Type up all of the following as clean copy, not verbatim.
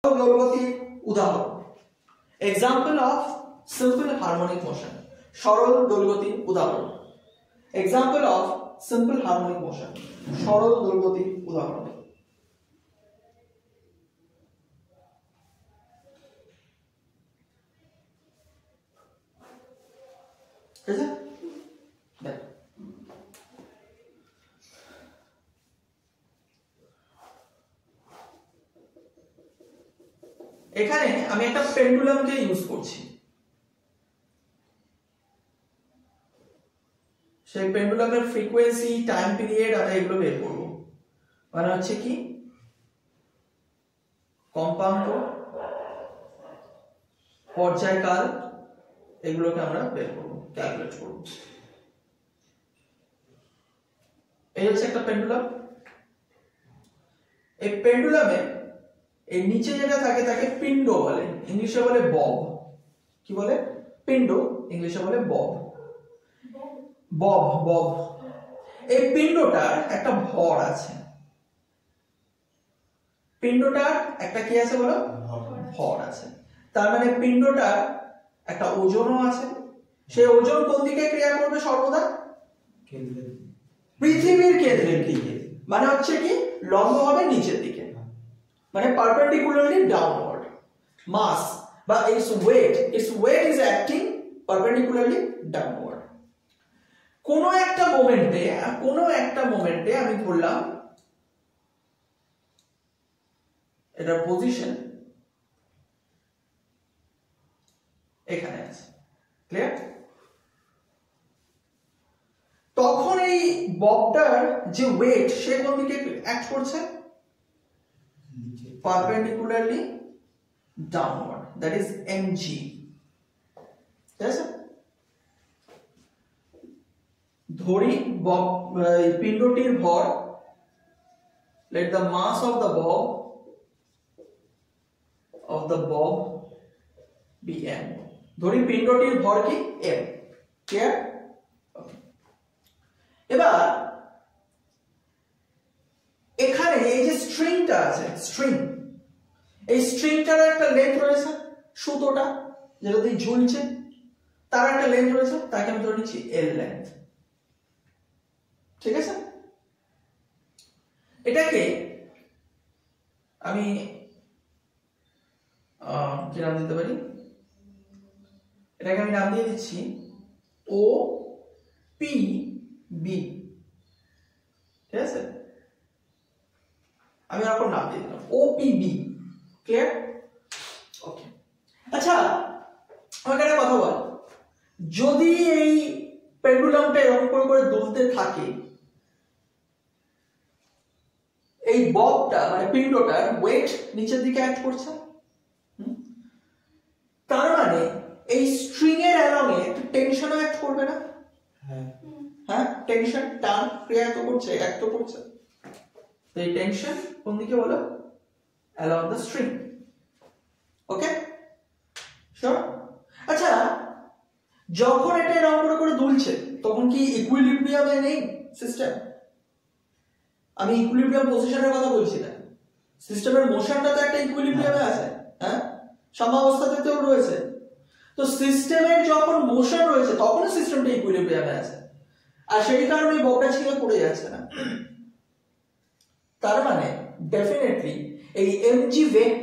দোলগতির উদাহরণ। Example of simple harmonic motion, সরল দোলগতির উদাহরণ। Example of simple harmonic motion, সরল দোলগতির উদাহরণ। ঠিক আছে, এখানে আমি একটা পেন্ডুলামকে ইউজ করছি। সেই পেন্ডুলামের ফ্রিকোয়েন্সি, টাইম পিরিয়ড আমরা এগুলো বের করব। মানে হচ্ছে কি কম্পাঙ্ক, পর্যায়কাল, এগুলোকে আমরা বের করব, ক্যালকুলেট করব। এই হচ্ছে একটা পেন্ডুলাম। এই পেন্ডুলামে এই নিচে যেটা থাকে তাকে পিণ্ড বলে, ইংলিশে বলে বব। কি বলে? পিণ্ড, ইংলিশে বলে বব। Bob Bob. এই পিণ্ডটার একটা ভর আছে। পিণ্ডটার একটা কি আছে বলো? ভর আছে। তার মানে পিণ্ডটার একটা ওজনও আছে। সেই ওজন কোন দিকে ক্রিয়া করবে সর্বদা? পৃথিবীর কেন্দ্রের দিকে। মানে হচ্ছে কি লম্ব হবে নিচের দিকে, মানে পারপেন্ডিকুলারলি ডাউনওয়ার্ড। মাস বা its weight is acting perpendicularly downward. কোন একটা মোমেন্টে আমি ধরলাম এটার পজিশন এখানে আছে, ক্লিয়ার? তখন এই ববটার যে ওয়েট সে কোন দিকে অ্যাক্ট করছে? perpendicularly downward, that is mg. ঠিক আছে, ধরি পিণ্ডটির ভর, let the mass of the bob be m. ধরি পিণ্ডটির ভর কি m, ক্লিয়ার? এবার এখানে এই যে স্ট্রিংটা আছে, এই স্ট্রিংটার একটা লেন্থ রয়েছে, সুতোটা যেটা দিয়ে ঝুলছে তার একটা লেন্থ রয়েছে, তাকে আমি ধরে নিচ্ছি এল লেন্থ। ঠিক আছে, এটাকে আমি কি নাম দিতে পারি? এটাকে আমি নাম দিয়ে দিচ্ছি ও পি বি। ঠিক আছে, আমি এরকম নাম দিয়ে দিলাম ওপিবি, ক্লিয়ার? ওকে। আচ্ছা আমাকে একটা কথা বল, যদি এই পেন্ডুলামটা এরকম করে দুলতে থাকে, এই ববটা মানে পিণ্ডটার ওয়েট নিচের দিকে অ্যাক্ট করছে, তার মানে এই স্ট্রিং এর অ্যালং এ টেনশনও অ্যাক্ট করবে না? হ্যাঁ, টেনশন, টান ক্রিয়া তো করছে, অ্যাক্ট তো করছে। তো এই টেনশন কোন দিকে বলো? along the string. Okay, sure? আচ্ছা যখন এটা এরকম করে দুলছে তখন কি ইকুইলিব্রিয়ামে নেই সিস্টেম? আমি ইকুইলিব্রিয়াম পজিশনের কথা বলছি না, সিস্টেমের মোশনটা তো একটা ইকুইলিব্রিয়ামে আছে। হ্যাঁ, সাম্যাবস্থাতেও রয়েছে। তো সিস্টেমের যখন মোশন রয়েছে তখন সিস্টেমটা ইকুইলিব্রিয়ামে আছে, আর সেই কারণে ববটা ছিঁড়ে পড়ে যাচ্ছে না। তার মানে ডেফিনেটলি এই mg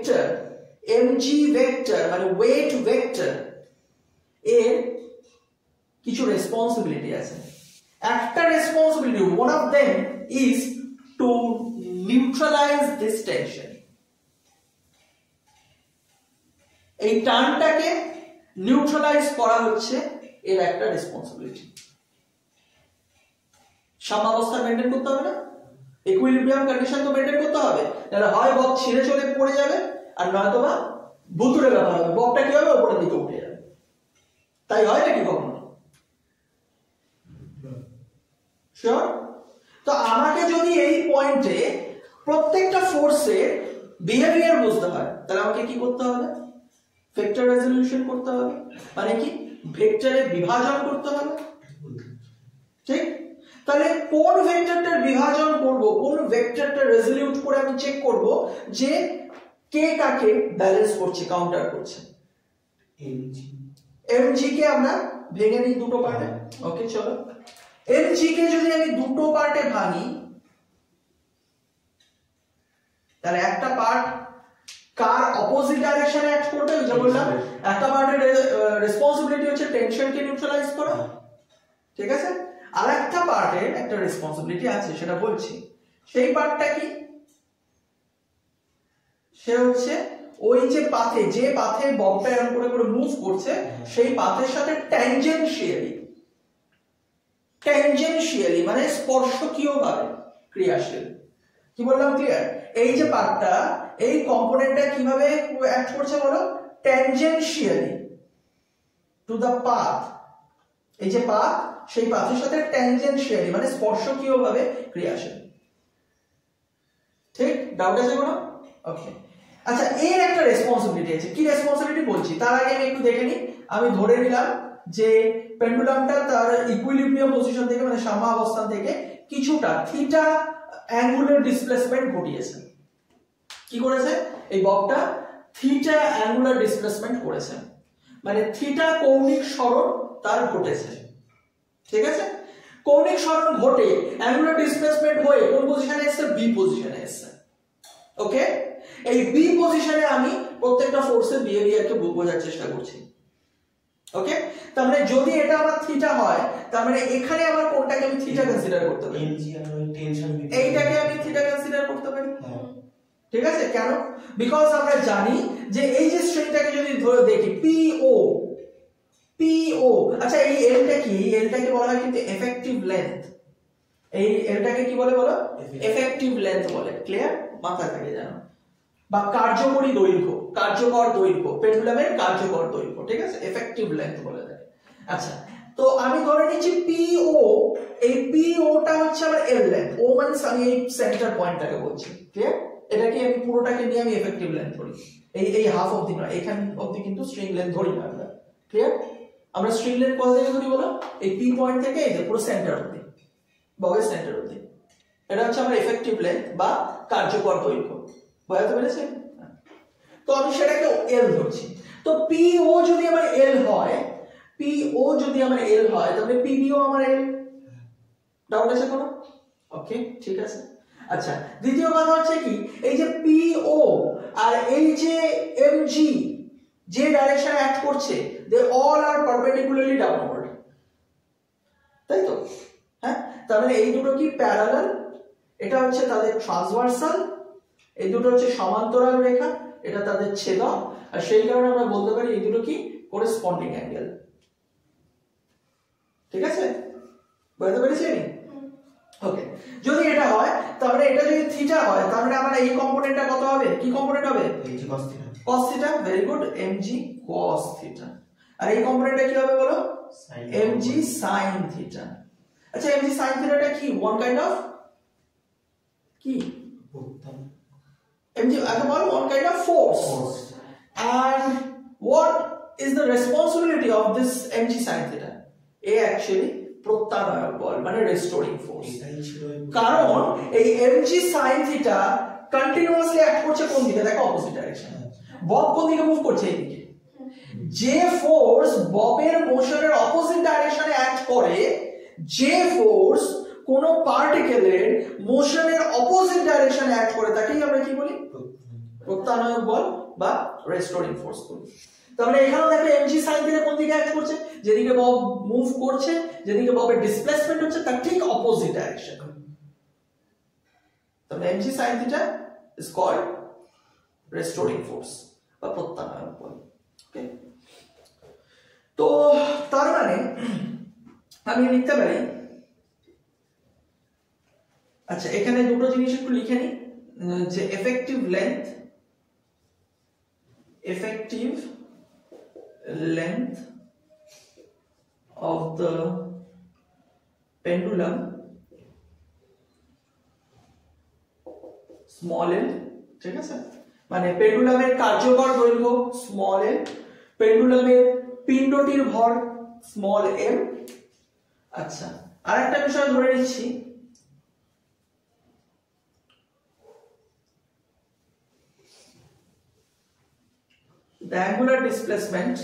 ভেক্টর মানে ওয়েট ভেক্টর এর কিছু রেসপন্সিবিলিটি আছে। একটা responsibility, one of them is to neutralize this tension. এই টানটাকে নিউট্রালাইজ করা হচ্ছে এর একটা রেসপন্সিবিলিটি। সাম্যাবস্থা মেইনটেইন করতে হবে না, ইকুইলিব্রিয়াম কন্ডিশন তো মেইনটেইন করতে হবে, তাহলে হয় বব ছিঁড়ে চলে পড়ে যাবে আর নয়তো বা ভুতুড়ে ব্যাপার হবে, ববটা কি হবে উপরের দিকে উঠে যাবে। তাই হয় নাকি কখনো? শিওর? তো আমাকে যদি এই পয়েন্টে প্রত্যেকটা ফোর্সের বিহেভিয়ার বুঝতে হয় তাহলে আমাকে কি করতে হবে? ভেক্টর রেজোলিউশন করতে হবে, মানে কি ভেক্টরে বিভাজন করতে হবে। ঠিক, তাহলে কোন ভেক্টরটার বিভাজন করব, কোন ভেক্টরটা রেজোলিউট করে আমি চেক করব যে কে কাকে ব্যালেন্স করছে, কাউন্টার করছে? এমজি কে আমরা ভেঙে নিই দুটো পার্টে। ওকে চলো, এমজি কে যদি আমি দুটো পার্টে ভাঙি, তাহলে একটা পার্ট কার অপোজিট ডাইরেকশনে অ্যাক্ট করবে? ওই যে বললাম একটা পার্টের রেসপন্সিবিলিটি হচ্ছে টেনশনকে নিউট্রালাইজ করা, ঠিক আছে? আর একটা পার্টের একটা রেসপন্সিবিলিটি আছে, সেটা বলছি। সেই পার্টটা কি? সে হচ্ছে ওই যে পাথে, যে পাথে ববটা এরকম করে করে মুভ করছে, সেই পাথের সাথে ট্যানজেনশিয়ালি মানে স্পর্শকীয় ভাবে ক্রিয়াশীল। কি বললাম, ক্লিয়ার? এই যে পার্টটা, এই কম্পোনেন্টটা কিভাবে অ্যাক্ট করছে বলো? Tangentially to the path. এই যে পাথ, সেই পাথের সাথে ট্যানজেনশিয়ালি মানে স্পর্শকীয় ভাবে ক্রিয়াশীল। ঠিক? ডাউট আছে কোনো? ওকে, আচ্ছা, এর একটা রেসপন্সিবিলিটি আছে। কি রেসপন্সিবিলিটি বলছি তার আগে আমি একটু দেখে নিই। আমি ধরে নিলাম যে পেন্ডুলামটা তার ইকুইলিব্রিয়াম পজিশন থেকে মানে সাম্যাবস্থান থেকে কিছুটা থিটা অ্যাঙ্গুলার ডিসপ্লেসমেন্ট ঘটিয়েছে। কি করেছে? এই ববটা থিটা অ্যাঙ্গুলার ডিসপ্লেসমেন্ট করেছে, মানে থিটা কৌণিক সরণ তার ঘটেছে, ঠিক আছে? কৌণিক সরণ ঘটে অ্যাঙ্গুলার ডিসপ্লেসমেন্ট হয়ে কোন পজিশনে এসেছে? বি পজিশনে এসেছে। ওকে, এই বি পজিশনে আমি প্রত্যেকটা ফোর্সের বিহেভিয়ারকে বোঝার চেষ্টা করছি। ওকে, তার মানে যদি এটা আমার থিটা হয়, তার মানে এখানে আমার কোনটাকে আমি থিটা কনসিডার করতে পারি? এইটাকে আমি থিটা কনসিডার করতে পারি, ঠিক আছে? কেন? বিকজ আমরা জানি যে এই যে স্ট্রিংটাকে যদি ধরে দেখি পিও, আচ্ছা এই এলটা কি? এলটাকে বলা হয় কিন্তু এফেক্টিভ লেন্থ। এই এলটাকে কি বলে বলো? এফেক্টিভ লেন্থ বলে। ক্লিয়ার? মাথায় থাকে জানো। বা কার্যকরী দৈর্ঘ্য, কার্যকর দৈর্ঘ্য, পেন্ডুলামের কার্যকর দৈর্ঘ্য, ঠিক আছে? এফেক্টিভ লেন্থ বলে দেয়। আচ্ছা, তো আমি ধরে নিচ্ছি পিও, এই পিওটা হচ্ছে আমার এল লেন্থ। ও মানে আমি এই সেন্টার পয়েন্টটাকে বলছি। ক্লিয়ার? এটাকে আমি পুরোটাকে নিয়ে আমি এফেক্টিভ লেন্থ ধরি। এই হাফ অবধি নয়, এখান অবধি কিন্তু স্ট্রিং লেন্থ ধরি না আমরা। ক্লিয়ার? আমরা স্ট্রিং লেন্থ কোথা থেকে ধরি বলো? এই পি পয়েন্ট থেকে এই যে পুরো সেন্টার অবধি, ববের সেন্টার অবধি। এটা হচ্ছে আমার এফেক্টিভ লেন্থ বা কার্যকর দৈর্ঘ্য। বুঝতে পেরেছি? তো আমি সেটাকে এল ধরছি। তো পিও যদি আমার এল হয়, তাহলে পিবিও আমার এল। ডাউট আছে কোনো? ওকে, ঠিক আছে। আচ্ছা, দ্বিতীয় কথা হচ্ছে কি, এই যে পিও আর এই যে এমজি যে ডাইরেকশনে অ্যাক্ট করছে, they all are perpendicularly downward, তাই তো? হ্যাঁ, তার মানে এই দুটো কি প্যারালাল, এটা হচ্ছে তাদের ট্রান্সভার্সাল, এই দুটো হচ্ছে সমান্তরাল রেখা, এটা তাদের ছেদক, আর সেই কারণে আমরা বলতে পারি এই দুটো কি করেসপন্ডিং অ্যাঙ্গেল। ঠিক আছে? বুঝতে পেরেছি? ওকে, যদি এটা হয়, তাহলে এটা যদি থিটা হয়, তাহলে আমার এই কম্পোনেন্টটা কত হবে? কি কম্পোনেন্ট হবে? cos theta. Very good, mg cos theta. আর এই কম্পোনেন্টটা কি হবে বলো? mg sin theta. আচ্ছা, mg sin থিটাটা কি? ওয়ান কাইন্ড অফ কি? mg আচ্ছা বলো, one kind of force. And what is the responsibility of this mg sin theta? Actually প্রত্যানয়ক বল মানে রেস্টোরিং ফোর্স। কারণ এই mg sin theta continuously act করছে কোন দিকে? দেখো অপোজিট ডাইরেকশনে। বব কোন দিকে মুভ করছে? এইদিকে। যে ফোর্স ববের মোশনের অপোজিট ডাইরেকশনে অ্যাক্ট করে, যে ফোর্স কোন পার্টিকেলের মোশনের অপোজিট ডাইরেকশনে অ্যাক্ট করে, তাকেই আমরা কি বলি? প্রত্যানয়ক বল বা রেস্টোরিং ফোর্স বলি। তাহলে এখানেও দেখো mg sin theta কোন দিকে অ্যাক্ট করছে? যেদিকে বব মুভ করছে, যেদিকে ববের ডিসপ্লেসমেন্ট হচ্ছে, তার ঠিক অপোজিট ডাইরেকশন। তাহলে mg sin theta is called restoring force বা প্রত্যানয়ক বল। ওকে, তো তার মানে আমি লিখতে পারি, আচ্ছা এখানে দুটো জিনিস একটু লিখে নিই, যে effective length of the pendulum small l, ঠিক আছে? মানে পেন্ডুলামের কার্যকর দৈর্ঘ্য স্মল l, পেন্ডুলামের পিণ্ডটির ভর স্মল m। আচ্ছা, আরেকটা বিষয় ধরে নিচ্ছি, the angular displacement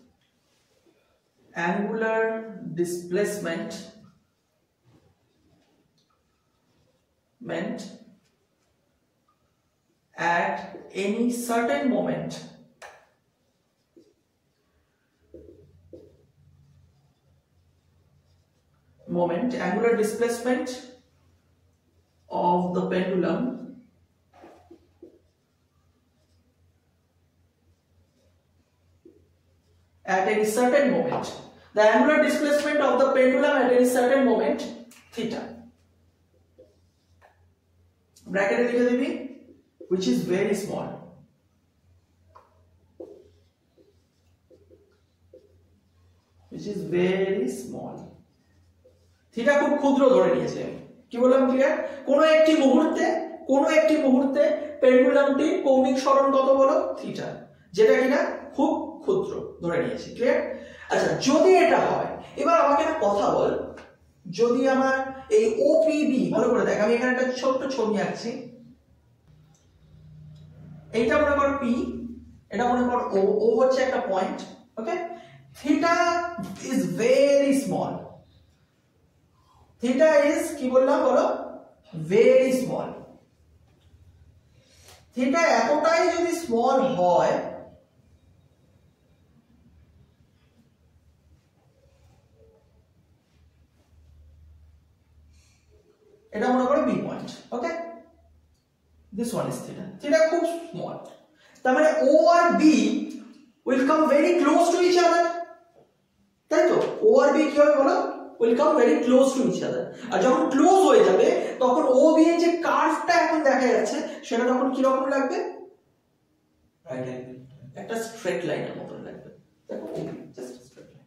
meant at any certain moment angular displacement of the pendulum at any certain moment, the angular displacement of the pendulum at any certain moment theta, bracket e likhe dibi, which is very small, theta খুব ক্ষুদ্র ধরে নিয়েছে। কি বললাম clear? কোন একটি মুহূর্তে পেন্ডুলামটি কৌণিক সরণ কত বলো? থিটা, যেটা কিনা খুব ক্ষুদ্র ধরে নিয়েছি। ক্লিয়ার? আচ্ছা, যদি এটা হয়, এবার আমাকে একটা কথা বল, যদি আমার এই ওপিবি, ভালো করে দেখ, আমি এখানে একটা ছোট্ট ছবি আঁকছি, এইটা মনে কর পি, এটা মনে কর ও, ও হচ্ছে একটা point, okay? Theta is very small, theta is কি বললাম বলো? Very small. থিটা এতটাই যদি স্মল হয়, এটা মনে করো B point, okay? This one is theta, theta খুব স্মল, তার মানে ও আর B will come very close to each other, তাই তো? ও আর বি কি হবে বলো? Will come very close to each other. আর যখন ক্লোজ হয়ে যাবে তখন ও বি এর যে কার্ভটা এখন দেখা যাচ্ছে সেটা তখন কি রকম লাগবে? রাইট অ্যাঙ্গেল, একটা স্ট্রেট লাইনের মতন লাগবে। দেখো O B just straight line,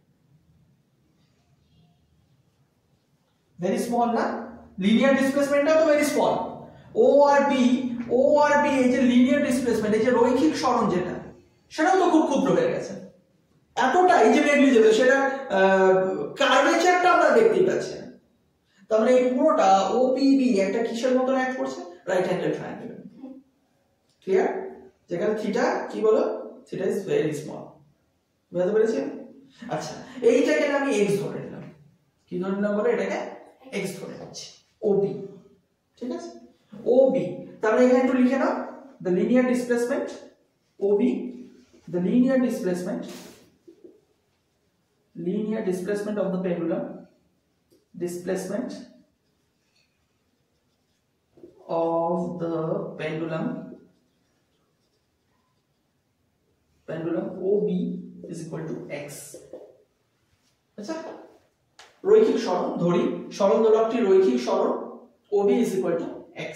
very small না? লিনিয়ার ডিসপ্লেসমেন্টটা তো ভেরি স্মল। ও আর বি এই যে লিনিয়ার ডিসপ্লেসমেন্ট, এই যে রৈখিক সরণ যেটা, সেটাও তো খুব ক্ষুদ্র হয়ে গেছে, এতটাই যে নেগলিজেবল, সেটা কার্ভেচারটা আমরা দেখতেই পাচ্ছি না। তার মানে এই পুরোটা ওপিবি একটা কিসের মতন অ্যাক্ট করছে? Right angle triangle. ক্লিয়ার? যেখানে থিটা কি বলো? Theta is very small. বুঝতে পেরেছি? আচ্ছা, এইটাকে আমি এক্স ধরে নিলাম। কি ধরে নিলাম বলো? এটাকে এক্স ধরে নিচ্ছি, ওবি। ঠিক আছে? ওবি, তাহলে এখানে একটু লিখে নাও, the linear displacement OB, the linear displacement of the pendulum, displacement of the pendulum OB is equal to x. আচ্ছা, রৈখিক সরণ ধরি, সরণ দোলকটি রৈখিক সরণ, OB is equal to x.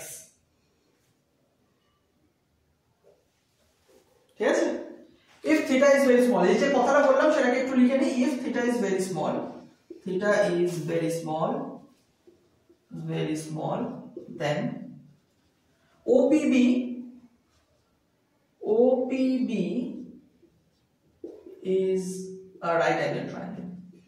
ঠিক আছে? if theta is very small, এই যে কথাটা বললাম সেটাকে একটু লিখে নিই। if theta is very small, then OPB is a right angled triangle.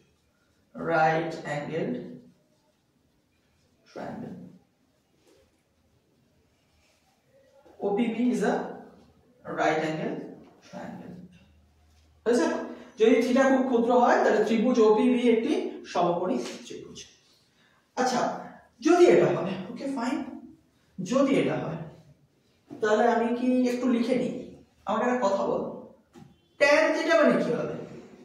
OPB is a right angle triangle. বুঝছো? যদি থিটা খুব ক্ষুদ্র হয় তাহলে ত্রিভুজ OPB একটি সমকোণী ত্রিভুজ। আচ্ছা, যদি এটা হয়, ওকে ফাইন, যদি এটা হয় তাহলে আমি কি একটু লিখে নিই? আমাকে একটা কথা বল, tan থিটা মানে কি হবে?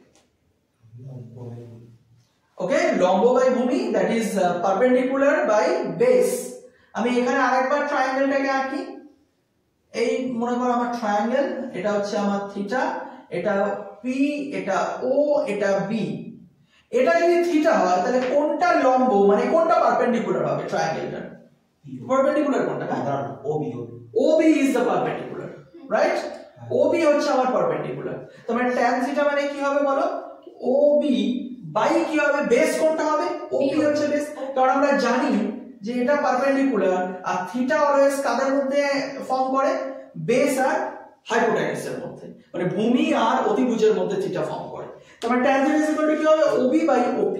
ওকে, লম্ব বাই ভূমি, that is perpendicular by base. আমি এখানে আরেকবার ট্রায়াঙ্গেলটাকে আঁকি। এই মনে করো আমার ট্রায়াঙ্গেল, এটা হচ্ছে আমার থিটা, এটা পি, এটা ও, এটা বি। এটা যদি থিটা হয় তাহলে কোনটা লম্ব, মানে কোনটা পারপেন্ডিকুলার হবে ট্রায়াঙ্গেলটার? পারপেন্ডিকুলার কোনটা? OB is the perpendicular, right? OB হচ্ছে আমার পারপেন্ডিকুলার। তোমার tan থিটা মানে কি হবে বলো? OB বাই কি হবে? বেস কোনটা হবে? OB হচ্ছে বেস, কারণ আমরা জানি যে এটা পারপেন্ডিকুলার আর থিটা অলওয়েজ কাদের মধ্যে ফর্ম করে? বেস আর হাইপোটেনাসের মধ্যে, মানে ভূমি আর অতিভুজের মধ্যে থিটা ফর্ম করে। তাহলে tan theta is equal to কি হবে? OB by OP।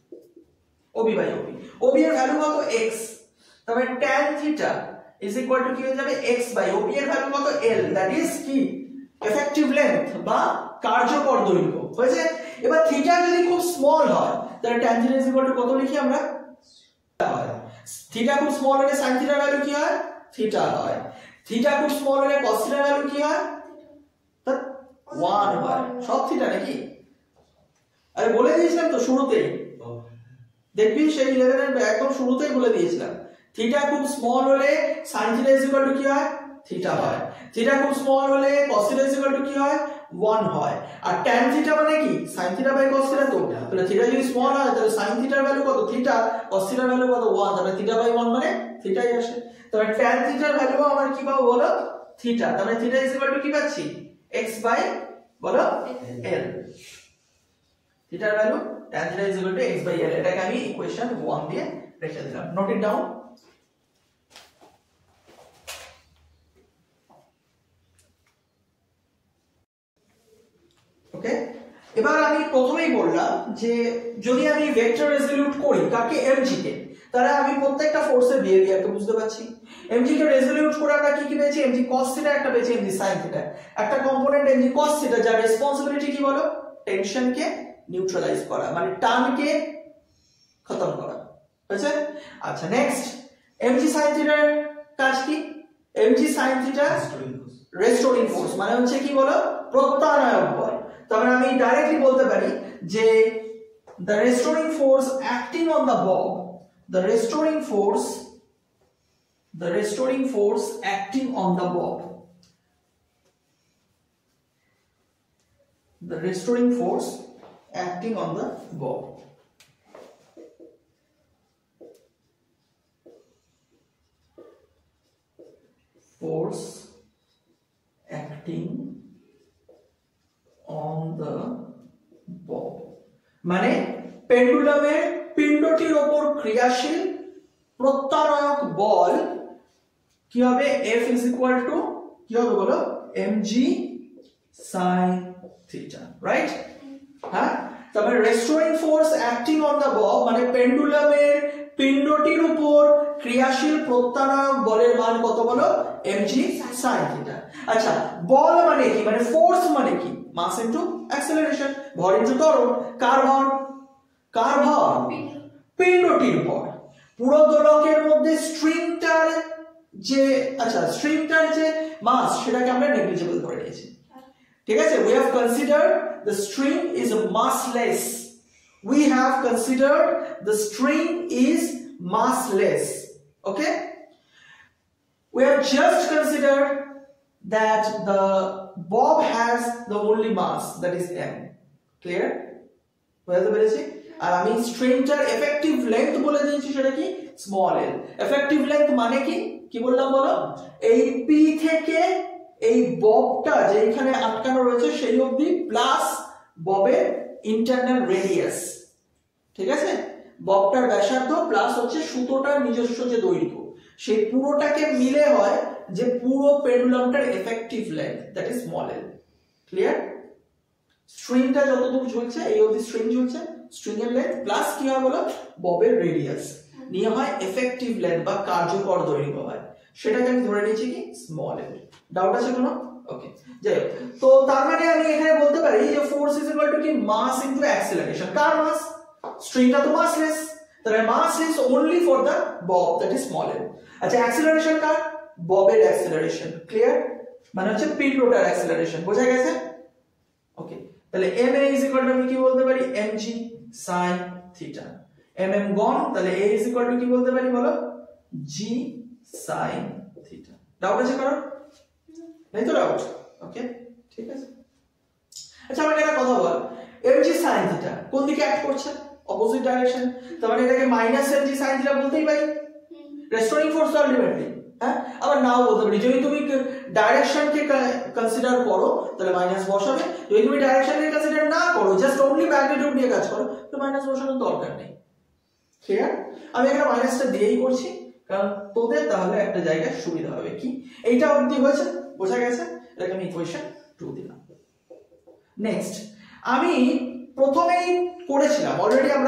OB এর ভ্যালু কত? x। তবে tan theta is equal to কি হয়ে যাবে? x বাই OP এর ভ্যালু কত? L, দ্যাট ইজ কি এফেক্টিভ লেন্থ বা কার্যকর দৈর্ঘ্য হয়েছে। এবার থিটা যদি খুব স্মল হয় তাহলে tan theta is equal to কত লিখি আমরা, থিটা খুব স্মল হলে sin থিটার ভ্যালু কি হয়, থিটা হয়। থিটা খুব স্মল হলে cos থিটার ভ্যালু কি হয়, 1 হয়। সব থিটা নাকি, আরে বলে দিয়েছিলাম তো শুরুতেই, দেখবি সেই 11 এর একদম শুরুতেই বলে দিয়েছিলাম, থিটা খুব স্মল হলে sin theta is equal to কি হয়, থিটা হয়। থিটা খুব স্মল হলে cos theta is equal to কি হয়, 1 হয়। আর tan থিটা মানে কি, sin theta by cos theta. তো তাহলে থিটা যদি স্মল হয় তাহলে sin থিটার ভ্যালু কত, থিটা, cos থিটার ভ্যালু কত, 1, তাহলে থিটা বাই 1 মানে থিটাই আসে। তাহলে tan থিটার ভ্যালু আমার কি পাবো বলো, থিটা। তাহলে থিটা ইজ ইকুয়াল টু কি পাচ্ছি, x বাই বলো l। থিটার value tan theta is equal to x by l, এটাকে আমি ইকুয়েশন 1 দিয়ে রেখে দিলাম। Note it down. ওকে, এবার আমি প্রথমেই বললাম যে যদি আমি ভেক্টর রেজোলিউট করি কাকে, mg কে, তাহলে আমি প্রত্যেকটা ফোর্সের বিহেভিয়ারকে বুঝতে পারছি। mg কে রেজোলিউট করে আমরা কি কি পেয়েছি, mg cos থিটা একটা পেয়েছি, mg sin থিটা একটা কম্পোনেন্ট, mg cos থিটা যার রেসপন্সিবিলিটি কি বলো, টেনশনকে নিউট্রালাইজ করা, মানে টানকে খতম করা, বুঝছেন? আচ্ছা নেক্সট, mg sin থিটার কাজ কি, mg sin theta restoring force, মানে হচ্ছে কি বলো, প্রত্যানয়ক বল। তবে আমি ডাইরেক্টলি বলতে পারি যে the restoring force acting on the bob, the restoring force acting on the bob, the restoring force acting on the bob, force acting on the bob মানে পেন্ডুলামের পিণ্ডটির উপর ক্রিয়াশীল প্রত্যানয়ক বল কি হবে, F is equal to কি হবে বলো, mg sin theta, রাইট? হ্যাঁ, তারপরে restoring force acting on the bob মানে পেন্ডুলামের পিণ্ডটির উপর ক্রিয়াশীল প্রত্যানয়ক বলের মান কত বলো, mg sin theta। আচ্ছা, বল মানে কি, মানে ফোর্স মানে কি, মাস ইনটু অ্যাক্সেলারেশন, ভর ইনটু ত্বরণ। কার ভর, কার ভর, পিণ্ডটির ভর। পুরো দোলকের মধ্যে স্ট্রিংটার যে, আচ্ছা স্ট্রিংটার যে মাস সেটাকে আমরা নেগলিজিবল ধরে নিয়েছি, ঠিক আছে? we have considered the string is massless, we have considered the string is massless, okay? We have just considered that the bob has the only mass, that is m, clear? বুঝতে পেরেছি? আর আমি স্ট্রিংটার effective length বলে দিয়েছি সেটা কি, small l। Effective length মানে কি, কি বললাম বলো, এই p থেকে এই ববটা যেখানে আটকানো রয়েছে সেই অবধি প্লাস ববের ইন্টারনাল রেডিয়াস, ঠিক আছে? ববটার ব্যাসার্ধ প্লাস হচ্ছে সুতোটার নিজস্ব যে দৈর্ঘ্য, সেই পুরোটাকে মিলে হয় যে পুরো পেন্ডুলামটার effective length, that is small l, clear? স্ট্রিংটা যতদূর ঝুলছে এই অবধি স্ট্রিং ঝুলছে, স্ট্রিং এর লেন্থ প্লাস কি হয় বলো, ববের রেডিয়াস নিয়ে হয় এফেক্টিভ লেন্থ বা কার্যকর দৈর্ঘ্য হয়, সেটাকে আমি ধরে নিয়েছি কি, স্মল l। ডাউট আছে কোনো? ওকে, যাই হোক, তো তার মানে আমি এখানে বলতে পারি যে ফোর্স ইজ ইকুয়াল টু কি, মাস ইনটু অ্যাক্সেলারেশন। কার মাস, স্ট্রিংটা তো মাসলেস, তাহলে mass is only for the bob, that is small l। আচ্ছা, অ্যাক্সেলারেশন কার, ববের অ্যাক্সেলারেশন, ক্লিয়ার? মানে হচ্ছে পিণ্ডটার অ্যাক্সেলারেশন, বোঝা গেছে? ওকে, তাহলে ma is equal to আমি কি বলতে পারি, mg sin theta, mm গন, তাহলে a is equal to কি বলতে পারি বলো, g sin theta। ডাউট আছে কারণ? নেই তো ডাউট? ওকে, ঠিক আছে। আচ্ছা, আমাকে একটা কথা বল, mg sin theta কোন দিকে অ্যাক্ট করছে, অপোজিট ডাইরেকশন, তার মানে এটাকে মাইনাস mg sin theta বলতেই পারি, রেস্টোরিং ফোর্স আলটিমেটলি। হ্যাঁ, আবার নাও বলতে পারি, যদি তুমি ডাইরেকশনকে কনসিডার করো তাহলে মাইনাস বসাবে, যদি তুমি ডাইরেকশনকে কনসিডার না করো, জাস্ট অনলি ম্যাগনিটিউড নিয়ে কাজ করো, তো মাইনাস বসানোর দরকার নেই, ক্লিয়ার? আমি এখানে মাইনাসটা দিয়েই করছি কারণ তোদের তাহলে একটা জায়গায় সুবিধা হবে। কি, এইটা অবধি হয়েছে, বোঝা গেছে? এটাকে আমি ইকুয়েশন 2 দিলাম। নেক্সট, আমি প্রথমেই করেছিলাম অলরেডি, আমরা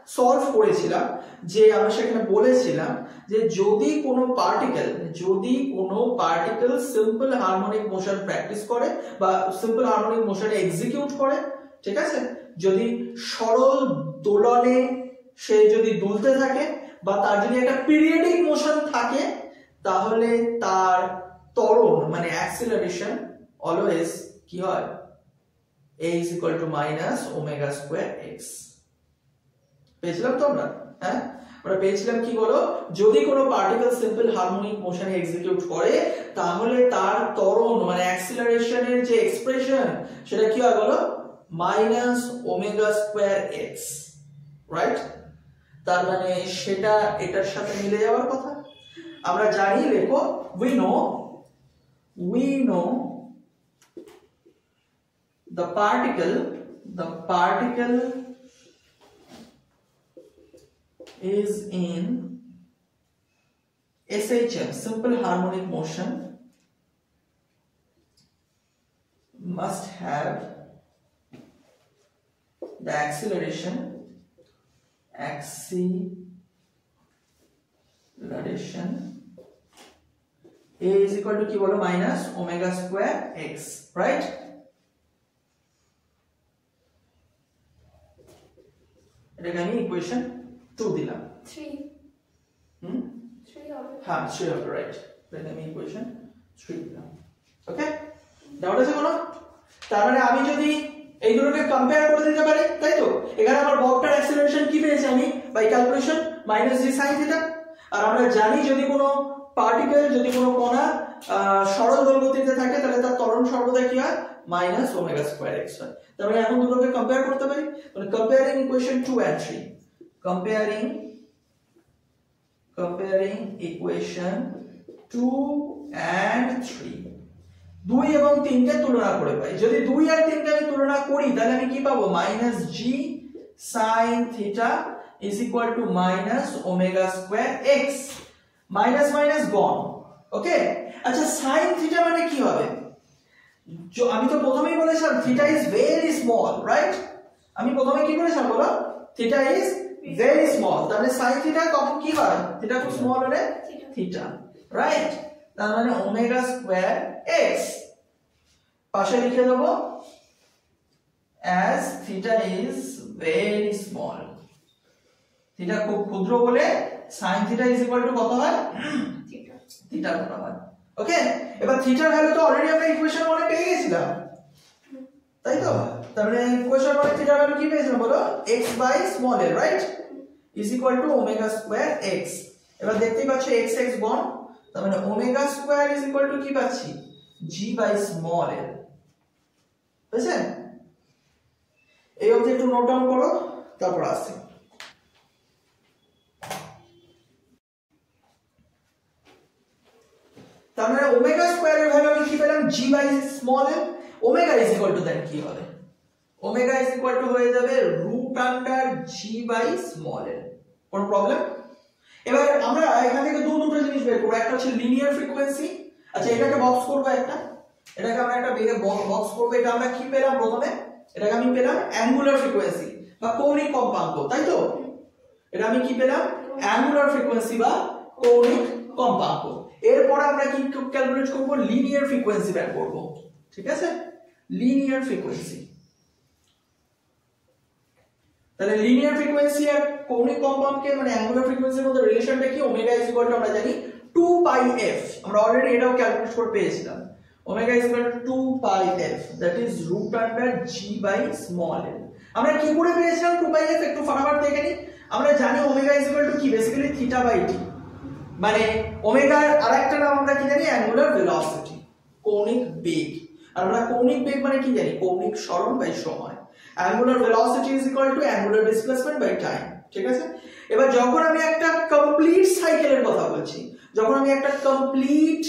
সলভ করেছিলাম, যে আমরা সেখানে বলেছিলাম যে যদি কোনো particle simple harmonic motion practice করে বা সিম্পল হারমোনিক মোশনে এক্সিকিউট করে, ঠিক আছে, যদি সরল দোলনে সে যদি দুলতে থাকে বা তার যদি একটা পিরিয়ডিক মোশন থাকে, তাহলে তার ত্বরণ মানে অ্যাক্সিলারেশন অলওয়েজ কি হয়, a is equal to minus omega square x। পেয়েছিলাম তো আমরা? হ্যাঁ, আমরা পেয়েছিলাম কি বলো, যদি কোনো পার্টিকেল সিম্পল হারমোনিক মোশনে এক্সিকিউট করে তাহলে তার ত্বরণ মানে অ্যাক্সিলারেশনের যে এক্সপ্রেশন সেটা কি হয় বলো, minus omega square x, right? তার মানে সেটা এটার সাথে মিলে যাওয়ার কথা। আমরা জানি, লেখো, we know the particle is in SHM, simple harmonic motion, must have the acceleration a is equal to কি বলো, minus omega square x, right? এটাকে আমি ইকুয়েশন 2 দিলাম, 3 হবে, হ্যাঁ 3 হবে, রাইট? এটাকে আমি ইকুয়েশন 3 দিলাম। ওকে, ডাউট আছে কোনো? তার মানে আমি যদি এই দুটোকে কম্পেয়ার করে দিতে পারি, তাই তো? এখানে আমার ববটার অ্যাক্সিলারেশন কি পেয়েছি আমি by calculation, minus g sine theta. আর আমরা জানি যদি কোনো পার্টিকেল, যদি কোনো কণা সরল দৈর্ঘ্যতে থাকে তাহলে তার ত্বরণ সর্বদা কি হয়, মাইনাস ওমেগা স্কয়ার x হয়। তার মানে এখন দুটোকে কম্পেয়ার করতে পারি, মানে comparing equation 2 and 3, comparing equation 2 and 3, 2 এবং 3 কে তুলনা করে পাই। যদি 2 আর 3 কে আমি তুলনা করি তাহলে আমি কি পাবো, minus g sine theta is equal to minus omega square x, minus minus gone. Okay, আচ্ছা সাইন থিটা মানে কি হবে? আমি তো প্রথমেই বলেছিলাম theta is very small, right? আমি প্রথমে কি বলেছিলাম বলো, থিটা ইজ ভেরি স্মল, তাহলে সাইন থিটা কখন কি হয়, থিটা খুব স্মল হলে থিটা, রাইট? তার মানে ওমেগা স্কয়ার x পাশে লিখে দেবো as theta is very small, theta খুব ক্ষুদ্র বলে sin theta is equal to কত হয়, থিটা কত হয়। ওকে, এবার থিটার ভ্যালু তো অলরেডি আমরা ইকুয়েশন 1 এ পেয়ে গেছিলাম, তাই তো? তার মানে ইকুয়েশন 1 এর থিটার ভ্যালু কি পেয়েছিলাম বলো, x by small l, right, is equal to omega square x। এবার দেখতেই পাচ্ছ x x বন, তার মানে omega square is equal to কি পাচ্ছি, g বাই স্মল l, বুঝছেন? এই অবধি একটু নোট ডাউন করো, তারপর আসছি। তার মানে ওমেগা স্কয়ারের ভ্যালু আমি কি পেলাম, g by small l। Omega is equal to then কি হবে, ওমেগা ইজ ইকুয়াল টু হয়ে যাবে root under g by small l। কোন প্রবলেম? এবার আমরা এখান থেকে দুটো জিনিস বের করব, একটা হচ্ছে লিনিয়ার ফ্রিকোয়েন্সি। আচ্ছা, এটাকে বক্স করব, এটাকে আমরা একটা বক্স করব। এটা আমরা কি পেলাম প্রথমে, এটাকে আমি পেলাম অ্যাঙ্গুলার ফ্রিকোয়েন্সি বা কৌণিক কম্পাঙ্ক, তাই তো? এটা আমি কি পেলাম, অ্যাঙ্গুলার ফ্রিকোয়েন্সি বা কৌণিক কম্পাঙ্ক। এরপর আমরা কি ক্যালকুলেট করব, লিনিয়ার ফ্রিকোয়েন্সি বের করব, ঠিক আছে? লিনিয়ার ফ্রিকোয়েন্সি, তাহলে লিনিয়ার ফ্রিকোয়েন্সি আর কৌণিক কম্পাঙ্কের মানে অ্যাঙ্গুলার ফ্রিকোয়েন্সির মধ্যে রিলেশনটা কি, ওমেগা ইজ ইকুয়াল টু আমরা জানি 2 পাই f, আমরা অলরেডি এটাও ক্যালকুলেট করে পেয়েছিলাম। Omega is equal to 2 pi f, that is root under g by small l। আমরা কি করে পেয়েছিলাম 2 পাই f, একটু ফটাফট দেখে নিই। আমরা জানি ওমেগা ইজ ইকুয়াল টু কি, বেসিক্যালি থিটা বাই t, মানে ওমেগার আরেকটা নাম আমরা কি জানি, অ্যাঙ্গুলার ভেলোসিটি, কৌণিক বেগ। আর আমরা কৌণিক বেগ মানে কি জানি, কৌণিক সরণ বাই সময়। Angular velocity is equal to angular displacement by time, ঠিক আছে? এবার যখন আমি একটা কমপ্লিট সাইকেলের কথা বলছি, যখন আমি একটা কমপ্লিট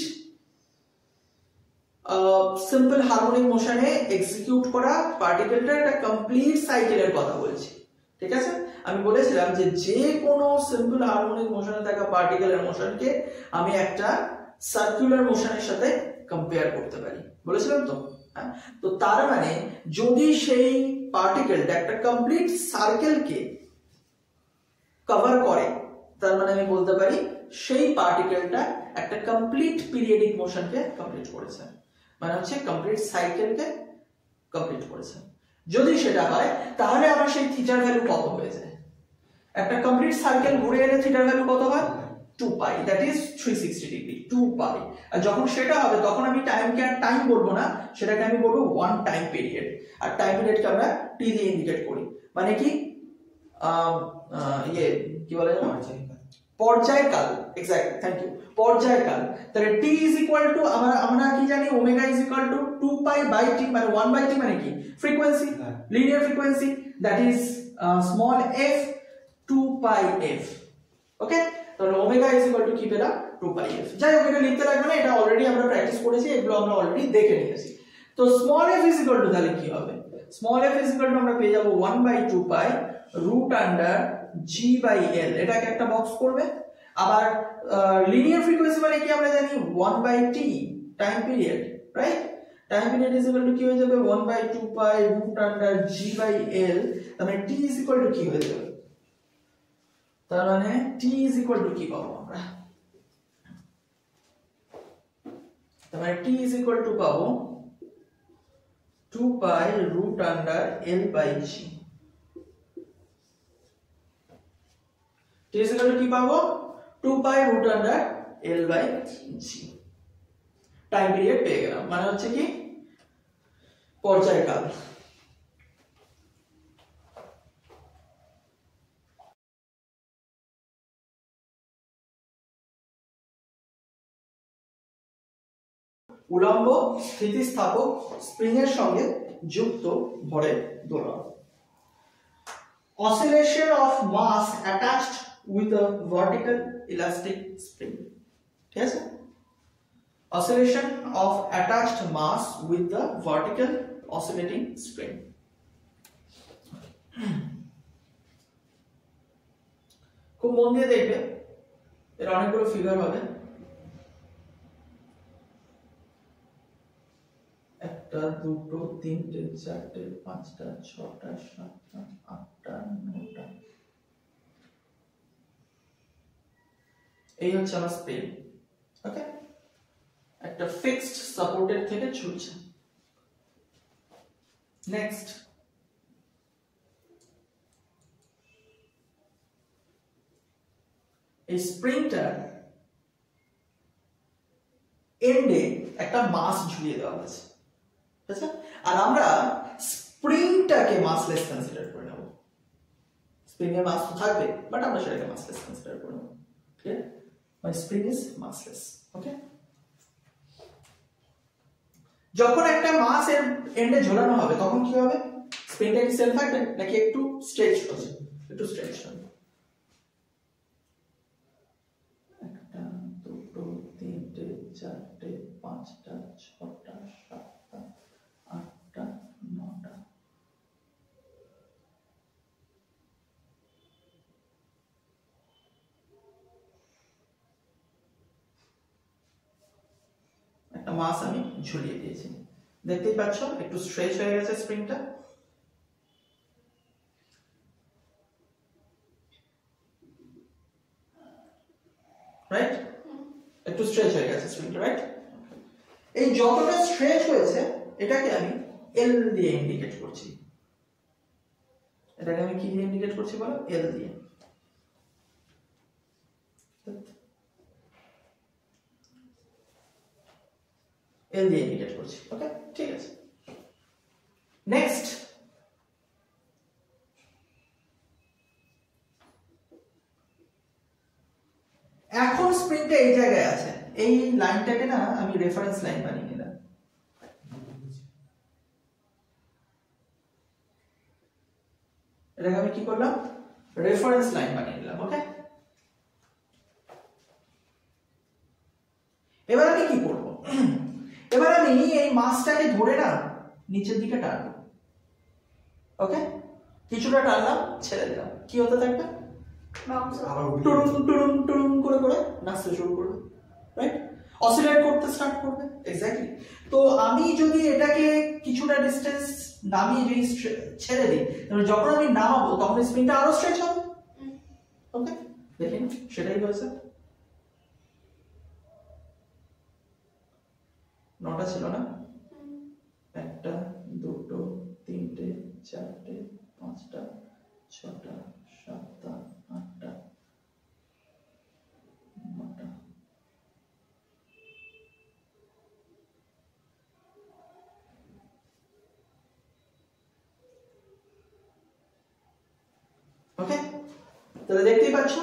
সিম্পল হারমোনিক মোশনে এক্সিকিউট করা পার্টিকেলটার একটা কমপ্লিট সাইকেলের কথা বলছি, ঠিক আছে? আমি বলেছিলাম যে কোনো সিম্পল হারমোনিক মোশনে থাকা পার্টিকেলের মোশনকে আমি একটা সার্কুলার মোশনের সাথে কম্পেয়ার করতে পারি, বলেছিলাম তো? হ্যাঁ, তো তার মানে যদি সেই পার্টিকেলটা একটা কমপ্লিট সার্কেলকে কভার করে, তার মানে আমি বলতে পারি সেই পার্টিকেলটা একটা কমপ্লিট পিরিয়ডিক মোশনকে কমপ্লিট করেছে, মানে হচ্ছে কমপ্লিট সাইকেলকে কমপ্লিট করেছে। যদি সেটা হয় তাহলে আমার সেই থিটার ভ্যালু কত হয়ে যায়? একটা কমপ্লিট সাইকেল ঘুরে এলে থিটার ভ্যালু কত হয়? 2 pi, that is 360 degree, 2 pi. আর যখন সেটা হবে তখন আমি টাইমকে আর টাইম বলবো না, সেটাকে আমি বলবো 1 টাইম পিরিয়ড। আর টাইম পিরিয়ডকে আমরা টি দিয়ে ইন্ডিকেট করি, মানে কি কি বলে জানো? পর্যায়কাল। এক্স্যাক্টলি, থ্যাংক ইউ, পর্যায়কাল। তাহলে t ইজ ইকুয়াল টু আমরা কি জানি? Omega is equal to 2 pi by t, মানে 1 বাই t মানে কি? Frequency, linear frequency, that is small f 2 pi f। Okay, তাহলে ওমেগা ইজ ইকুয়াল টু কি পেলাম? 2 পাই f। যাই হোক, এটা লিখতে লাগবে না, এটা অলরেডি আমরা প্র্যাকটিস করেছি, এগুলো আমরা অলরেডি দেখে নিয়েছি। তো small f is equal to তাহলে কি হবে? Small f is equal to আমরা পেয়ে যাব 1 by 2 pi root under g by l। এটাকে একটা বক্স করবে। আবার লিনিয়ার ফ্রিকোয়েন্সি মানে কি আমরা জানি? 1 by t time period, right? Time period is equal to কি হয়ে যাবে? 1 by 2 pi root under g by l। তার মানে t ইজ ইকুয়াল টু কি হয়ে যাবে? তার মানে t ইজ ইকুয়াল টু কি পাবো আমরা? তার মানে t ইজ ইকুয়াল টু পাবো 2 pi root under l by g। t is equal to কি পাবো? 2 pi root under l by g। Time period পেয়ে গেলাম, মানে হচ্ছে কি পর্যায়কাল। উলম্ব স্থিতিস্থাপক স্প্রিং এর সঙ্গে যুক্ত ভরের দোলন। Oscillation of mass attached with a vertical elastic spring. ঠিক আছে? Oscillation of attached mass with the vertical oscillating spring. খুব মন দিয়ে দেখবে, এর অনেকগুলো ফিগার হবে। একটা, দুটো, তিনটে, চারটে, পাঁচটা, ছটা, সাতটা, আটটা, নটা। এই হচ্ছে আমার স্প্রিং। ওকে, একটা ফিক্সড সাপোর্টের থেকে ঝুলছে। নেক্সট, এই স্প্রিংটা এন্ডে একটা মাস ঝুলিয়ে দেওয়া হয়েছে, ঠিক আছে? আর আমরা স্প্রিংটাকে মাসলেস কনসিডার করে নেব। স্প্রিং এর মাস তো থাকবে, বাট আমরা সেটাকে মাসলেস কনসিডার করে নেব। Clear? My spring is massless. Okay, যখন একটা মাস এর এন্ডে ঝোলানো হবে তখন কি হবে? স্প্রিংটা কি সেল থাকবে নাকি একটু স্ট্রেচ হবে? একটু স্ট্রেচ হবে। একটা, দুটো, তিনটে, চারটে, পাঁচটা, ছটা, সাতটা, আটটা, নটা। একটা মাস আমি ঝুলিয়ে দিয়েছি, দেখতেই পাচ্ছ একটু স্ট্রেচ হয়ে গেছে স্প্রিংটা। রাইট? একটু স্ট্রেচ হয়ে গেছে স্প্রিংটা, রাইট? এই যতটা স্ট্রেচ হয়েছে এটাকে আমি এল দিয়ে ইন্ডিকেট করছি। এটাকে আমি কি দিয়ে ইন্ডিকেট করছি বলো? এল দিয়ে। এল দিয়ে ইন্ডিকেট করছি। ওকে, ঠিক আছে। নেক্সট, এখন স্প্রিংটা এই জায়গায় আছে। এই লাইনটাকে না আমি রেফারেন্স লাইন বানিয়ে নিলাম। এটাকে আমি কি করলাম? রেফারেন্স লাইন বানিয়ে নিলাম। ওকে, এবার আমি কি করব? এবার আমি এই মাসটাকে ধরে না নিচের দিকে টানবো। ওকে, কিছুটা টানলাম, ছেড়ে দিলাম, কি হতে থাকবে? আবার টুরুম টুরুম টুরুম করে করে নাচতে শুরু করবে, রাইট? অসিলেট করতে স্টার্ট করবে। এক্স্যাক্টলি। তো আমি যদি এটাকে কিছুটা ডিসটেন্স নামিয়ে যদি ছেড়ে দিই, তাহলে যখন আমি নামাবো তখন স্প্রিংটা আরো স্ট্রেচ হবে। ওকে, দেখেন সেটাই হয়েছে। 9টা ছিল না? 1টা 2টো 3টে 4টে 5টা 6টা 7টা 8টা 9টা। ওকে, তাহলে দেখতেই পাচ্ছ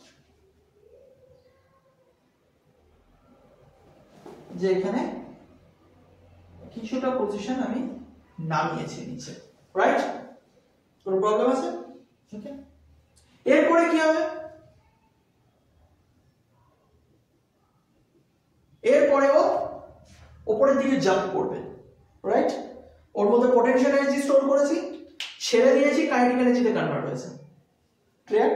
যে এখানে কিছুটা পজিশন আমি নামিয়েছি নিচে, রাইট? কোনো প্রবলেম আছে? ওকে, এরপরে কি হবে? এরপরে ও উপরের দিকে জাম্প করবে, রাইট? ওর মধ্যে পটেনশিয়াল এনার্জি স্টোর করেছি, ছেড়ে দিয়েছি, কাইনেটিক এনার্জিতে কনভার্ট হয়েছে। ক্লিয়ার?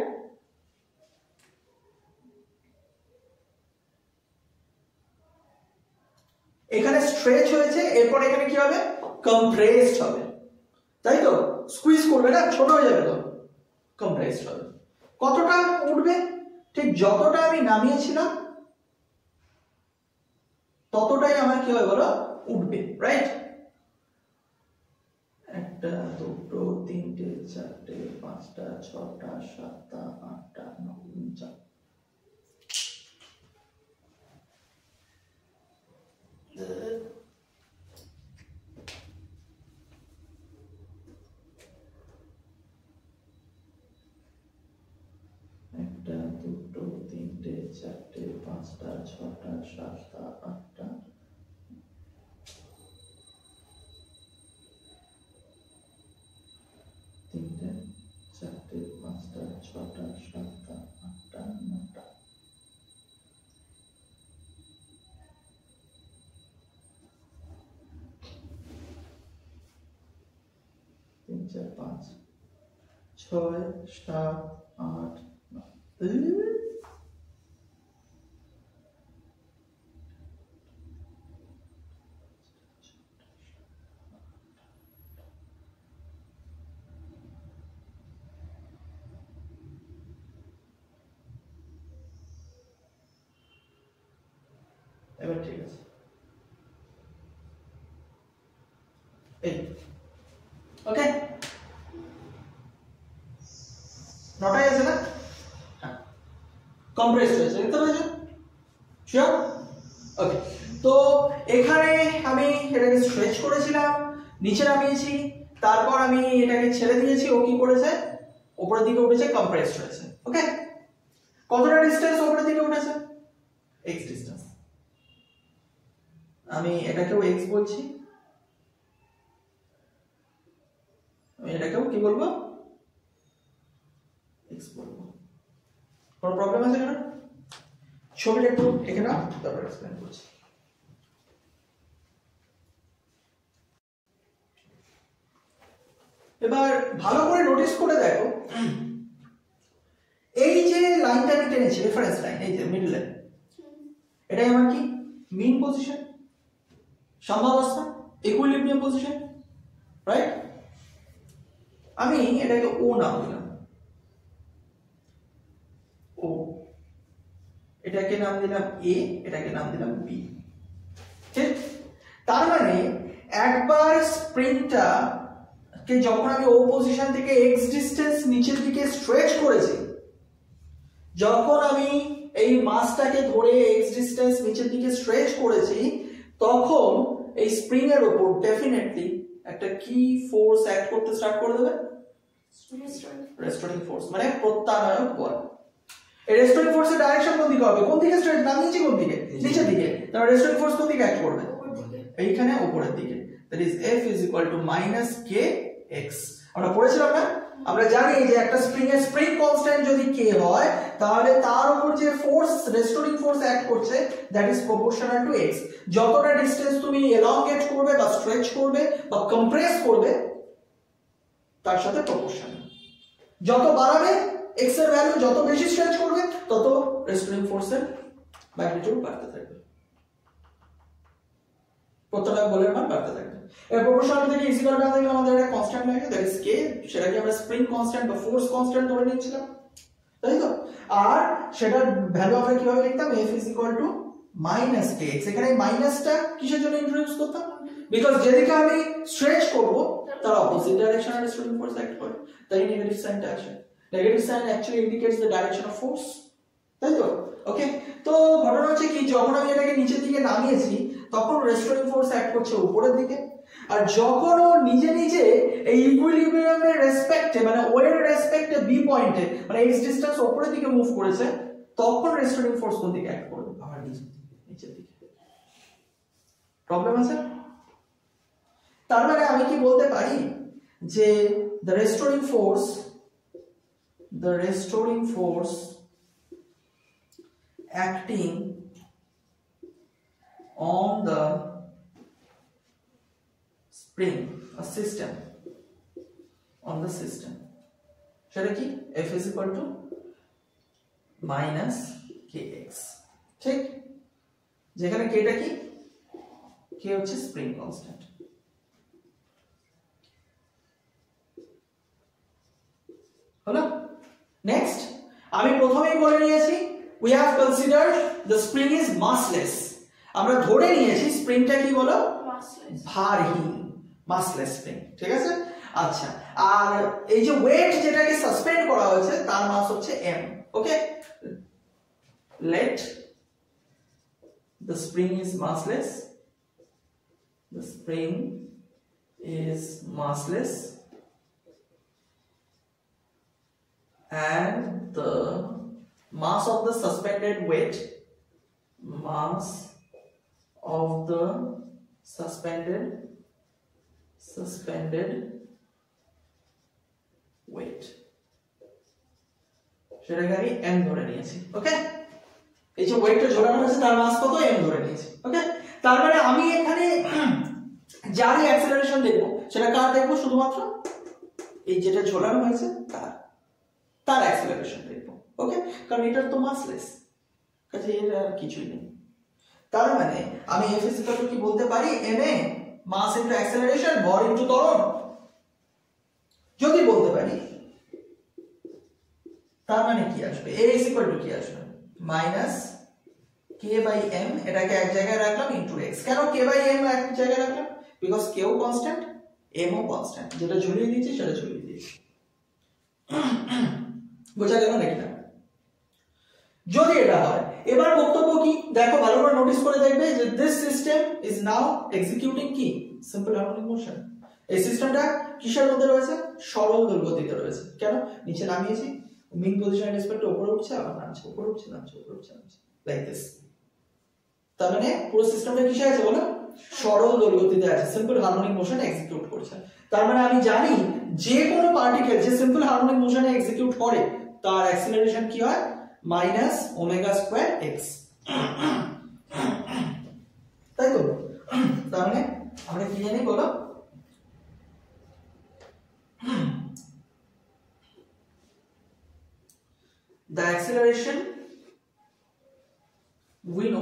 এখানে স্ট্রেচ হয়েছে, এরপর এখানে কি হবে? কম্প্রেসড হবে, তাই তো? স্কুইজ করবে না, ছোট হয়ে যাবে তো, কম্প্রেসড হবে। কতটা উঠবে? ঠিক যতটা আমি নামিয়েছিলাম ততটাই আমার কি হবে বলো? উঠবে, রাইট? 1টা 2টো 3টে 4টে 5টা 6টা 7টা 8টা 9টা। একটা 2টো 3টে 4টে 5টা 6টা 7টা 8টা 3টে 4টে 5টা 6টা 7টা 8টা 9টা। তিন চার 5 6 7 8 9। এবার ঠিক আছে, এই ওকে, 9টাই আছে না? হ্যাঁ, কম্প্রেস হয়েছে, দেখতে পাচ্ছ? শিওর? ওকে, তো এখানে আমি এটাকে স্ট্রেচ করেছিলাম, নিচে নামিয়েছি, তারপর আমি এটাকে ছেড়ে দিয়েছি, ও কি করেছে? উপরের দিকে উঠেছে, কম্প্রেসড হয়েছে। ওকে, কতটা ডিসটেন্স উপরের দিকে উঠেছে? x distance. আমি এটাকেও x বলছি, আমি এটাকেও কি বলবো? x বলবো। কোনো প্রবলেম আছে না? ছবিটা একটু এঁকে নাও, তারপর এক্সপ্লেইন করছি। এবার ভালো করে নোটিস করে দেখো, এই যে লাইনটা আমি টেনেছি, রেফারেন্স লাইন, এই যে মিডল লাইন, এটাই আমার কি? মিন পজিশন, সাম্যাবস্থা, ইকুইলিব্রিয়াম পজিশন, রাইট? আমি এটাকে ও নাম দিলাম, ও, এটাকে নাম দিলাম এ, এটাকে নাম দিলাম বি। ঠিক? তার মানে একবার স্প্রিংটা কে যখন আমি ও পজিশন থেকে এক্স ডিসটেন্স নিচের দিকে স্ট্রেচ করেছি, যখন আমি এই মাসটাকে ধরে এক্স ডিসটেন্স নিচের দিকে স্ট্রেচ করেছি, তখন এই স্প্রিং এর উপর ডেফিনেটলি একটা কি ফোর্স অ্যাক্ট করতে স্টার্ট করে দেবে? রেস্টোরিং ফোর্স, মানে প্রত্যানয়ক বল। এই রেস্টোরিং ফোর্সের ডাইরেকশন কোন দিকে হবে? কোন দিকে স্ট্রেচ নামিয়েছি, কোন দিকে? নিচের দিকে। তাহলে রেস্টোরিং ফোর্স কোন দিকে অ্যাক্ট করবে? এইখানে উপরের দিকে। That is F = -kx। আমরা পড়েছিলাম না? আমরা জানি যে একটা স্প্রিং এর স্প্রিং কনস্ট্যান্ট যদি k হয়, তাহলে তার উপর যে ফোর্স, রেস্টোরিং ফোর্স অ্যাক্ট করছে, that is proportional to x। যতটা ডিসটেন্স তুমি এলংগেট করবে বা স্ট্রেচ করবে বা কম্প্রেস করবে, তার সাথে প্রপোর্শনাল। যত বাড়াবে x এর ভ্যালু, যত বেশি স্ট্রেচ করবে, তত রেস্টোরিং ফোর্সের ম্যাগনিটিউড বাড়তে থাকবে, প্রত্যানয়ক বলের মান বাড়তে থাকবে। এর প্রপোর্শনাল থেকে ইকুয়াল টু আমাদের একটা কনস্ট্যান্ট লাগে, দ্যাট ইজ k, সেটাকে আমরা স্প্রিং কনস্ট্যান্ট বা ফোর্স কনস্ট্যান্ট ধরে নিচ্ছিলাম, তাই তো? আর সেটার ভ্যালু আমরা কিভাবে লিখতাম f is equal to minus kx এখানে মাইনাসটা কিসের জন্য ইন্ট্রোডিউস করতাম বিকজ যেদিকে আমি স্ট্রেচ করব তার অপোজিট ডাইরেকশনে রেস্ট্রিক্টিং ফোর্স অ্যাক্ট করে তাই নেগেটিভ সাইনটা আসে negative sign actually indicates the direction of force তাই তো ওকে তো ঘটনা হচ্ছে কি যখন আমি এটাকে নিচের দিকে নামিয়েছি তখন রেস্ট্রিক্টিং ফোর্স অ্যাক্ট করছে উপরের দিকে আর যখন ও নিজে নিজে এই ইকুইলিব্রিয়ামের রেসপেক্টে মানে ও এর রেসপেক্টে বি পয়েন্টে মানে x ডিসটেন্স উপরের দিকে মুভ করেছে তখন রেস্ট্রিক্টিং ফোর্স কোন দিকে অ্যাক্ট করবে আবার নিচের দিকে প্রবলেম আছে তার মানে আমি কি বলতে পারি যে the restoring force acting on the spring a system on the system সেটা কি f is equal to minus kx ঠিক যেখানে k টা কি k হচ্ছে স্প্রিং কনস্ট্যান্ট হলো নেক্সট আমি প্রথমেই বলে নিয়েছি we have considered the spring is massless আমরা ধরে নিয়েছি স্প্রিংটা কি বলো ভারহীন massless স্প্রিং ঠিক আছে আচ্ছা আর এই যে ওয়েট যেটাকে সাসপেন্ড করা হয়েছে তার মাস হচ্ছে m okay let the spring is massless and the mass of the suspended weight সেটাকে আমি m ধরে নিয়েছি ওকে এই যে ওয়েটটা ঝোলানো আছে তার মাস কত m ধরে নিয়েছি ওকে তার মানে আমি এখানে যারই অ্যাক্সিলারেশন দেখব সেটা কার দেখব শুধুমাত্র এই যেটা ঝোলানো হয়েছে তার অ্যাক্সিলারেশন দেখব ওকে কারণ এটা তো মাসলেস কাজে এর আর কিছুই নেই তার মানে আমি f is equal to কি বলতে পারি ma মাস ইনটু অ্যাক্সিলারেশন ভর ইনটু ত্বরণ যদি বলতে পারি তার মানে কি আসবে a is equal to কি আসবে minus k by m এটাকে এক জায়গায় রাখলাম ইনটু x কেন k by m এক জায়গায় রাখলাম বিকজ k ও কনস্ট্যান্ট m ও কনস্ট্যান্ট যেটা ঝুলিয়ে দিয়েছি সেটা ঝুলিয়ে দিয়েছি বোঝা গেল নাকি না যদি এটা হয় এবার বক্তব্য কি দেখো ভালো করে নোটিস করে দেখবে যে this system is now executing কি সিম্পল হারমোনিক মোশন এই সিস্টেমটা কিসের মধ্যে রয়েছে সরল দোলগতিতে রয়েছে কেন নিচে নামিয়েছি মিন পজিশন রেসপেক্ট উপরে উঠছে আবার নামছে উপরে উঠছে নামছে উপরে উঠছে নামছে লাইক দিস তার মানে পুরো সিস্টেমটা কিসে আছে বলো সরল দোলগতিতে আছে সিম্পল হারমোনিক মোশন এক্সিকিউট করছে তার মানে আমি জানি যে কোনো পার্টিকেল যে সিম্পল হারমোনিক মোশনে এক্সিকিউট করে তার অ্যাক্সিলারেশন কি হয় মাইনাস ওমেগা স্কয়ার x তাই তো তার মানে আমরা কি জানি বলো the acceleration we know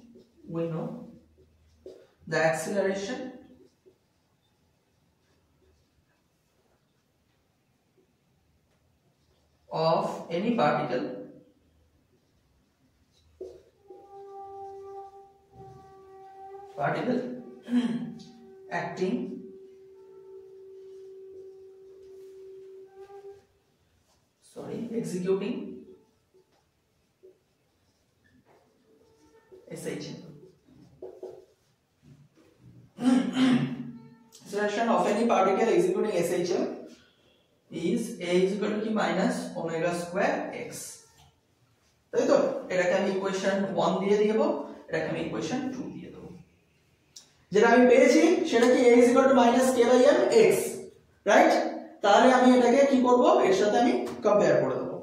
the acceleration of any particle acting executing SHM acceleration of any particle executing SHM is a is equal to minus omega square x তাই তো এটাকে আমি ইকুয়েশন 1 দিয়ে দেব এটাকে আমি ইকুয়েশন 2 দিয়ে দেব যেটা আমি পেয়েছি সেটা কি a is equal to minus k by m x right তাহলে আমি এটাকে কি করব এর সাথে আমি কম্পেয়ার করে দেব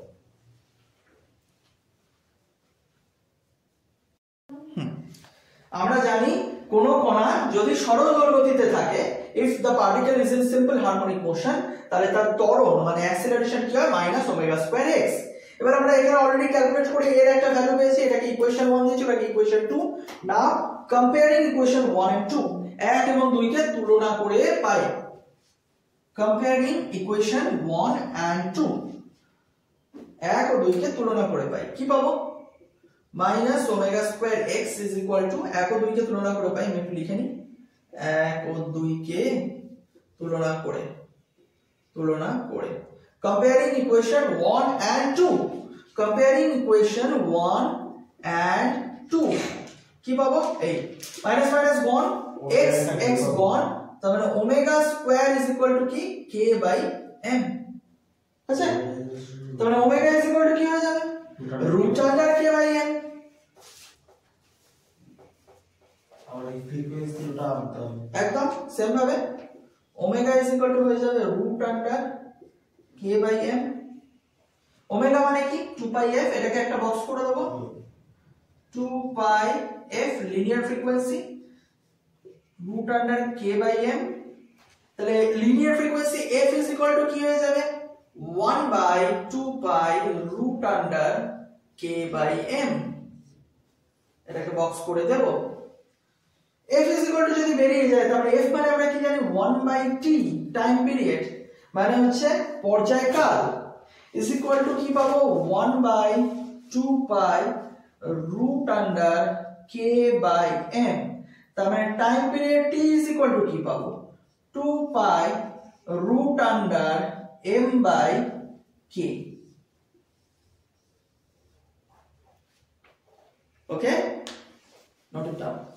আমরা জানি কোন কণা যদি সরল দোলগতিতে থাকে if the particle is in simple harmonic motion তাহলে তার ত্বরণ মানে অ্যাক্সিলারেশন কি হয় মাইনাস ওমেগা স্কয়ার x এবার আমরা এখানে অলরেডি ক্যালকুলেট করে এর একটা ভ্যালু পেয়েছি এটাকে ইকুয়েশন 1 দিয়েছি এটাকে equation 2 now comparing equation 1 and 2 1 এবং 2 কে তুলনা করে পাই কম্পেয়ারিং ইকুয়েশন 1 এন্ড 2 1 ও 2 কে তুলনা করে পাই কি পাবো minus omega square x is equal to 1 ও 2 কে তুলনা করে পাই আমি একটু লিখে নিই 1 ও 2 কে তুলনা করে comparing equation 1 and 2 comparing equation 1 and 2 কি পাবো এই মাইনাস মাইনাস 1 x x 1 তার মানে omega square is equal to কি k বাই m আচ্ছা তার মানে ওমেগা ইজ ইকুয়াল টু কি হয়ে যাবে root under k by m और এই ফ্রিকোয়েন্সিটা আনতে হবে একদম সেম ভাবে ওমেগা ইজ ইকুয়াল টু হয়ে যাবে root under k by m omega মানে কি 2 পাই f এটাকে একটা বক্স করে দেব 2 pi f linear frequency root under k by m তাহলে linear frequency f is equal to কি হয়ে যাবে 1 by 2 pi root under k by m এটাকে বক্স করে দেব f is equal to যদি বেরিয়ে যায় তাহলে f মানে আমরা কি জানি 1 বাই t টাইম পিরিয়ড মানে হচ্ছে পর্যায়কাল is equal to কি পাবো 1 by 2 pi root under k by m তার মানে time period t is equal to কি পাবো 2 pi root under m by k okay note it down